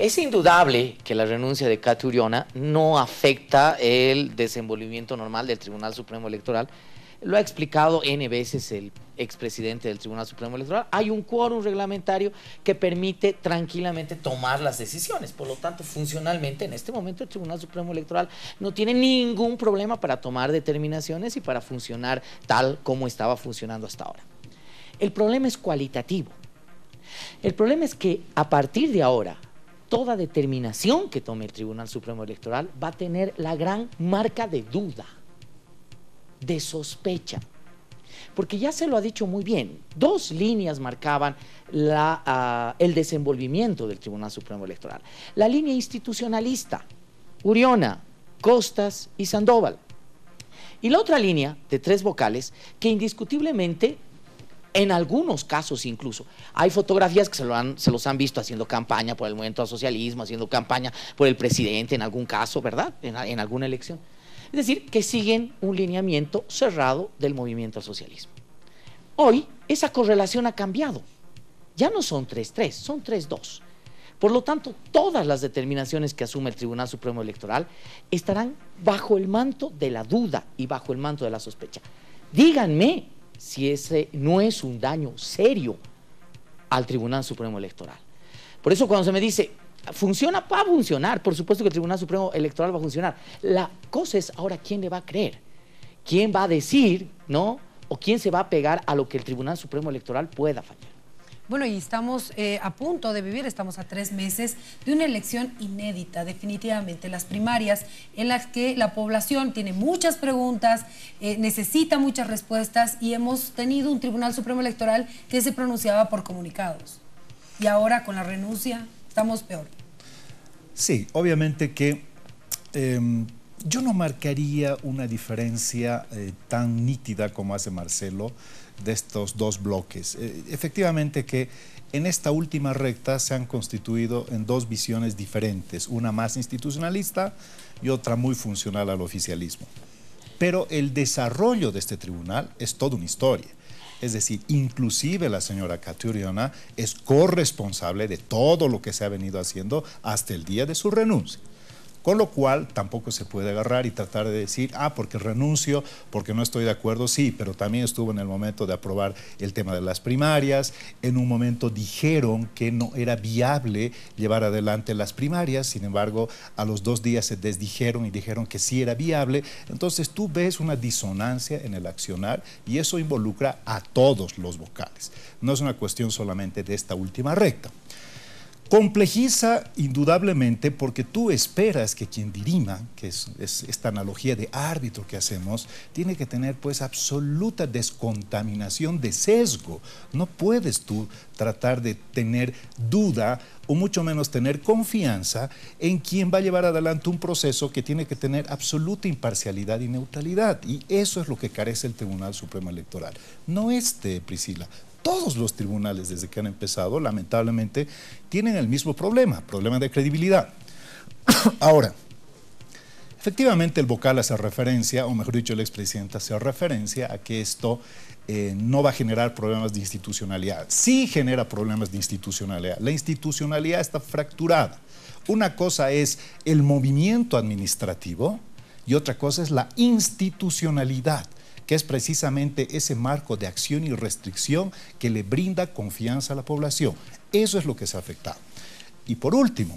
Es indudable que la renuncia de Katy Uriona no afecta el desenvolvimiento normal del Tribunal Supremo Electoral. Lo ha explicado N veces el expresidente del Tribunal Supremo Electoral. Hay un quórum reglamentario que permite tranquilamente tomar las decisiones. Por lo tanto, funcionalmente, en este momento el Tribunal Supremo Electoral no tiene ningún problema para tomar determinaciones y para funcionar tal como estaba funcionando hasta ahora. El problema es cualitativo. El problema es que a partir de ahora, toda determinación que tome el Tribunal Supremo Electoral va a tener la gran marca de duda, de sospecha, porque ya se lo ha dicho muy bien, dos líneas marcaban el desenvolvimiento del Tribunal Supremo Electoral. La línea institucionalista, Uriona, Costas y Sandoval, y la otra línea de tres vocales que indiscutiblemente, en algunos casos incluso, hay fotografías que se los han visto haciendo campaña por el movimiento al socialismo, haciendo campaña por el presidente en algún caso, ¿verdad? En alguna elección. Es decir, que siguen un lineamiento cerrado del movimiento al socialismo. Hoy esa correlación ha cambiado. Ya no son 3-3, son 3-2. Por lo tanto, todas las determinaciones que asume el Tribunal Supremo Electoral estarán bajo el manto de la duda y bajo el manto de la sospecha. Díganme si ese no es un daño serio al Tribunal Supremo Electoral. Por eso cuando se me dice, ¿funciona? Va a funcionar, por supuesto que el Tribunal Supremo Electoral va a funcionar. La cosa es ahora quién le va a creer, quién va a decir, ¿no? O quién se va a pegar a lo que el Tribunal Supremo Electoral pueda fallar. Bueno, y estamos a punto de vivir, estamos a 3 meses de una elección inédita, definitivamente, las primarias, en las que la población tiene muchas preguntas, necesita muchas respuestas, y hemos tenido un Tribunal Supremo Electoral que se pronunciaba por comunicados. Y ahora, con la renuncia, estamos peor. Sí, obviamente que yo no marcaría una diferencia tan nítida como hace Marcelo de estos dos bloques. Efectivamente que en esta última recta se han constituido en dos visiones diferentes, una más institucionalista y otra muy funcional al oficialismo. Pero el desarrollo de este tribunal es toda una historia. Es decir, inclusive la señora Katy Uriona es corresponsable de todo lo que se ha venido haciendo hasta el día de su renuncia. Con lo cual, tampoco se puede agarrar y tratar de decir, porque renuncio, porque no estoy de acuerdo, sí, pero también estuvo en el momento de aprobar el tema de las primarias. En un momento dijeron que no era viable llevar adelante las primarias, sin embargo, a los 2 días se desdijeron y dijeron que sí era viable. Entonces, tú ves una disonancia en el accionar y eso involucra a todos los vocales. No es una cuestión solamente de esta última recta. Complejiza indudablemente porque tú esperas que quien dirima, que es esta analogía de árbitro que hacemos, tiene que tener pues absoluta descontaminación de sesgo. No puedes tú tratar de tener duda o mucho menos tener confianza en quien va a llevar adelante un proceso que tiene que tener absoluta imparcialidad y neutralidad. Y eso es lo que carece el Tribunal Supremo Electoral. No Priscila. Todos los tribunales desde que han empezado, lamentablemente, tienen el mismo problema de credibilidad. Ahora, efectivamente el vocal hace referencia, o mejor dicho el expresidente hace referencia a que esto no va a generar problemas de institucionalidad. Sí genera problemas de institucionalidad. La institucionalidad está fracturada. Una cosa es el movimiento administrativo y otra cosa es la institucionalidad, que es precisamente ese marco de acción y restricción que le brinda confianza a la población. Eso es lo que se ha afectado. Y por último,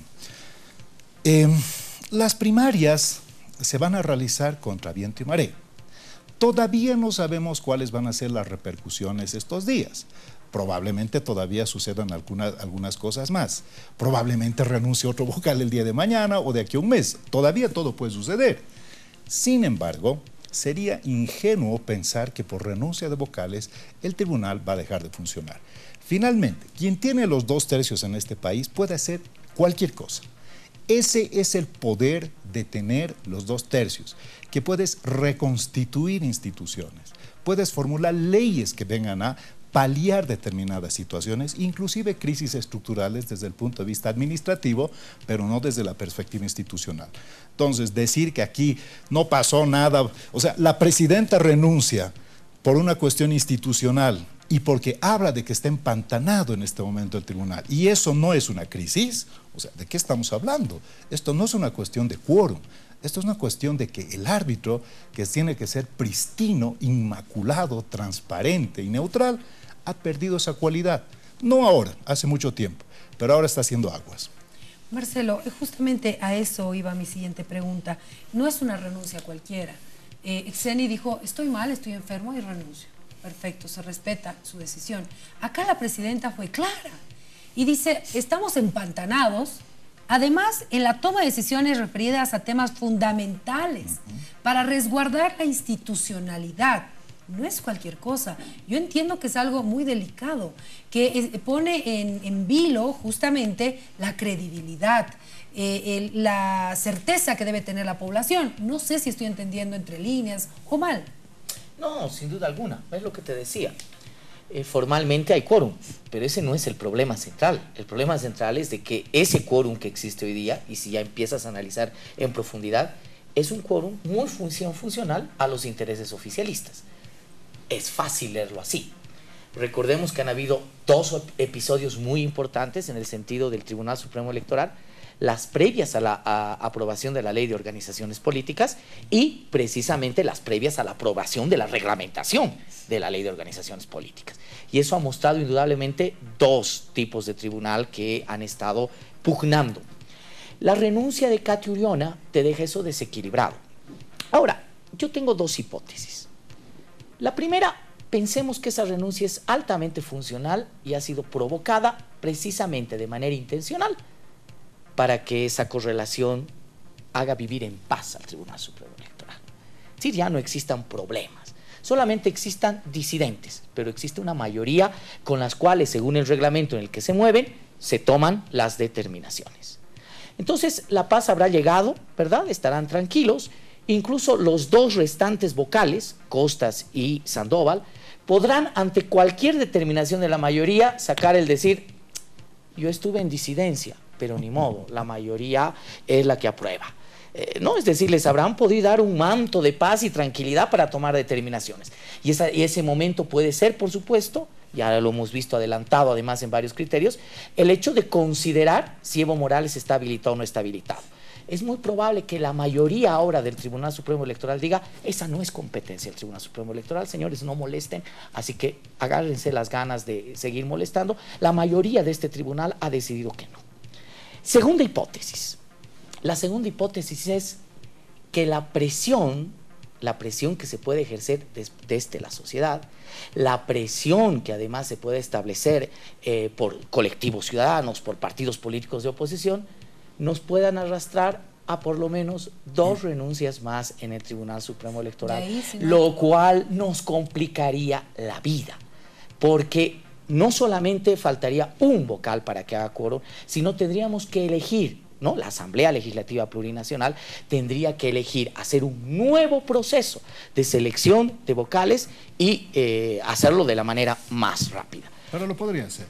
las primarias se van a realizar contra viento y marea. Todavía no sabemos cuáles van a ser las repercusiones estos días. Probablemente todavía sucedan algunas cosas más. Probablemente renuncie otro vocal el día de mañana o de aquí a un mes. Todavía todo puede suceder. Sin embargo, sería ingenuo pensar que por renuncia de vocales el tribunal va a dejar de funcionar. Finalmente, quien tiene los 2/3 en este país puede hacer cualquier cosa. Ese es el poder de tener los 2/3, que puedes reconstituir instituciones, puedes formular leyes que vengan a paliar determinadas situaciones, inclusive crisis estructurales desde el punto de vista administrativo, pero no desde la perspectiva institucional. Entonces, decir que aquí no pasó nada, o sea, la presidenta renuncia, por una cuestión institucional y porque habla de que está empantanado en este momento el tribunal, y eso no es una crisis, o sea, ¿de qué estamos hablando? Esto no es una cuestión de quórum, esto es una cuestión de que el árbitro, que tiene que ser pristino, inmaculado, transparente y neutral, ha perdido esa cualidad. No ahora, hace mucho tiempo, pero ahora está haciendo aguas. Marcelo, justamente a eso iba mi siguiente pregunta. No es una renuncia cualquiera. Xeni dijo, estoy mal, estoy enfermo y renuncio. Perfecto, se respeta su decisión. Acá la presidenta fue clara y dice, estamos empantanados, además en la toma de decisiones referidas a temas fundamentales para resguardar la institucionalidad. No es cualquier cosa. Yo entiendo que es algo muy delicado, que pone en vilo justamente la credibilidad, la certeza que debe tener la población. No sé si estoy entendiendo entre líneas o mal. No, sin duda alguna, es lo que te decía. Formalmente hay quórum, pero ese no es el problema central. El problema central es de que ese quórum que existe hoy día, y si ya empiezas a analizar en profundidad, es un quórum muy funcional a los intereses oficialistas. Es fácil leerlo así. Recordemos que han habido dos episodios muy importantes en el sentido del Tribunal Supremo Electoral, las previas a la aprobación de la Ley de Organizaciones Políticas y precisamente las previas a la aprobación de la reglamentación de la Ley de Organizaciones Políticas. Y eso ha mostrado indudablemente dos tipos de tribunal que han estado pugnando. La renuncia de Katy Uriona te deja eso desequilibrado. Ahora, yo tengo dos hipótesis. La primera, pensemos que esa renuncia es altamente funcional y ha sido provocada precisamente de manera intencional para que esa correlación haga vivir en paz al Tribunal Supremo Electoral. Es decir, ya no existan problemas, solamente existan disidentes, pero existe una mayoría con las cuales, según el reglamento en el que se mueven, se toman las determinaciones. Entonces, la paz habrá llegado, ¿verdad? Estarán tranquilos. Incluso los dos restantes vocales, Costas y Sandoval, podrán ante cualquier determinación de la mayoría sacar el decir, yo estuve en disidencia, pero ni modo, la mayoría es la que aprueba. ¿No? Es decir, les habrán podido dar un manto de paz y tranquilidad para tomar determinaciones. Y ese momento puede ser, por supuesto, ya lo hemos visto adelantado además en varios criterios, el hecho de considerar si Evo Morales está habilitado o no está habilitado. Es muy probable que la mayoría ahora del Tribunal Supremo Electoral diga, esa no es competencia del Tribunal Supremo Electoral, señores, no molesten, así que agárrense las ganas de seguir molestando. La mayoría de este tribunal ha decidido que no. Segunda hipótesis. La segunda hipótesis es que la presión que se puede ejercer desde la sociedad, la presión que además se puede establecer por colectivos ciudadanos, por partidos políticos de oposición, nos puedan arrastrar a por lo menos dos renuncias más en el Tribunal Supremo Electoral, lo cual nos complicaría la vida, porque no solamente faltaría un vocal para que haga quórum, sino tendríamos que elegir, ¿no? La Asamblea Legislativa Plurinacional tendría que elegir hacer un nuevo proceso de selección de vocales y hacerlo de la manera más rápida. Pero lo podría hacer.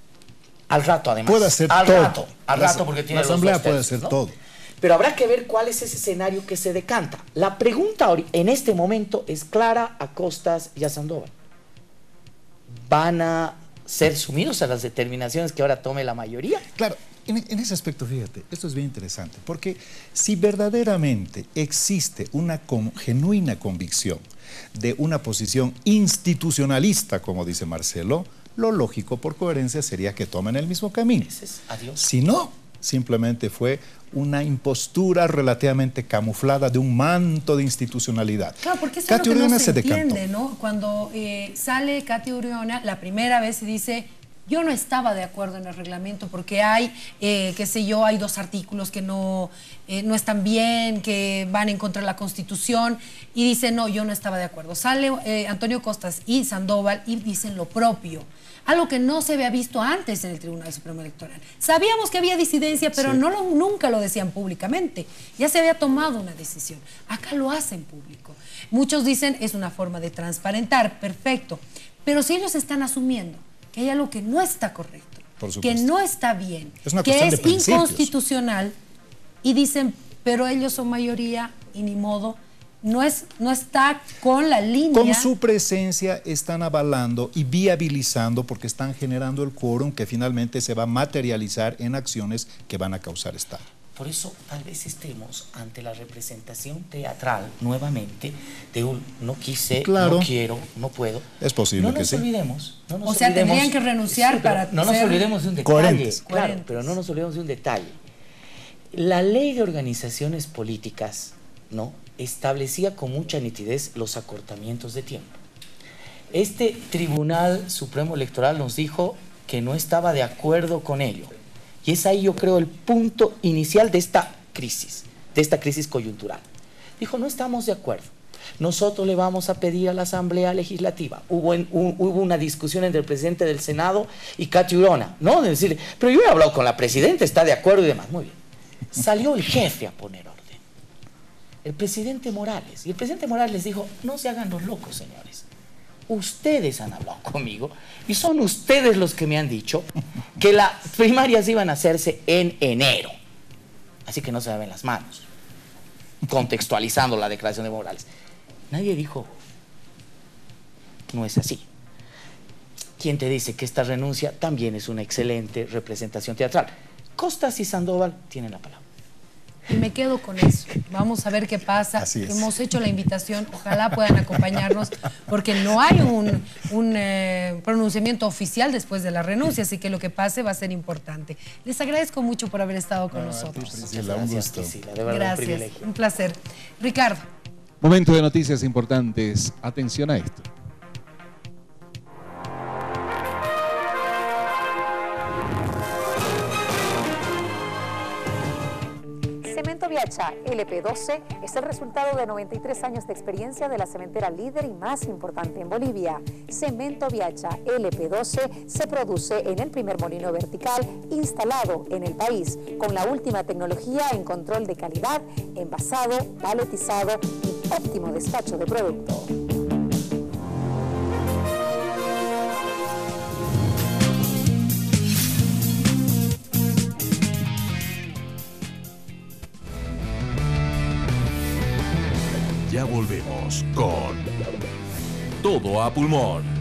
Al rato, además. Puede hacer todo. Al rato, porque tiene la Asamblea los dos puede tercios, hacer ¿no? todo. Pero habrá que ver cuál es ese escenario que se decanta. La pregunta en este momento es clara a Costas y a Sandoval. ¿Van a ser sumidos a las determinaciones que ahora tome la mayoría? Claro, en ese aspecto, fíjate, esto es bien interesante, porque si verdaderamente existe una genuina convicción de una posición institucionalista, como dice Marcelo, lo lógico por coherencia sería que tomen el mismo camino. Adiós. Si no, simplemente fue una impostura relativamente camuflada de un manto de institucionalidad. Claro, porque eso es lo que no se entiende, ¿no? Cuando sale Katy Uriona, la primera vez se dice, yo no estaba de acuerdo en el reglamento porque hay, qué sé yo, hay dos artículos que no están bien, que van en contra de la Constitución, y dice, no, yo no estaba de acuerdo. Sale Antonio Costas y Sandoval y dicen lo propio. Algo que no se había visto antes en el Tribunal Supremo Electoral. Sabíamos que había disidencia, pero sí, nunca lo decían públicamente. Ya se había tomado una decisión. Acá lo hacen público. Muchos dicen es una forma de transparentar, perfecto. Pero si ellos están asumiendo que hay algo que no está correcto, que no está bien, que es inconstitucional, y dicen, pero ellos son mayoría y ni modo, no está con la línea. Con su presencia están avalando y viabilizando porque están generando el quórum que finalmente se va a materializar en acciones que van a causar Estado. Por eso tal vez estemos ante la representación teatral nuevamente de un no quise, claro, no quiero, no puedo. Es posible que sí. No nos olvidemos, tendrían que renunciar, sí, para no nos olvidemos de un detalle. Coherentes. Claro, pero no nos olvidemos de un detalle. La ley de organizaciones políticas, ¿no?, establecía con mucha nitidez los acortamientos de tiempo. Este Tribunal Supremo Electoral nos dijo que no estaba de acuerdo con ello. Y es ahí, yo creo, el punto inicial de esta crisis coyuntural. Dijo, no estamos de acuerdo. Nosotros le vamos a pedir a la Asamblea Legislativa. Hubo una discusión entre el presidente del Senado y Katy Urona, ¿no? De decir, pero yo he hablado con la presidenta, está de acuerdo y demás. Muy bien. Salió el jefe a poner orden, el presidente Morales. Y el presidente Morales dijo, no se hagan los locos, señores. Ustedes han hablado conmigo y son ustedes los que me han dicho que las primarias iban a hacerse en enero. Así que no se laven las manos. Contextualizando la declaración de Morales. Nadie dijo, no es así. ¿Quién te dice que esta renuncia también es una excelente representación teatral? Costas y Sandoval tienen la palabra. Y me quedo con eso. Vamos a ver qué pasa. Hemos hecho la invitación, ojalá puedan acompañarnos, porque no hay un pronunciamiento oficial después de la renuncia, así que lo que pase va a ser importante. Les agradezco mucho por haber estado con nosotros. Priscila, un gusto. Priscila, de verdad, gracias, un placer. Ricardo. Momento de noticias importantes. Atención a esto. Cemento Viacha LP12 es el resultado de 93 años de experiencia de la cementera líder y más importante en Bolivia. Cemento Viacha LP12 se produce en el primer molino vertical instalado en el país, con la última tecnología en control de calidad, envasado, paletizado y óptimo despacho de producto. Ya volvemos con Todo a Pulmón.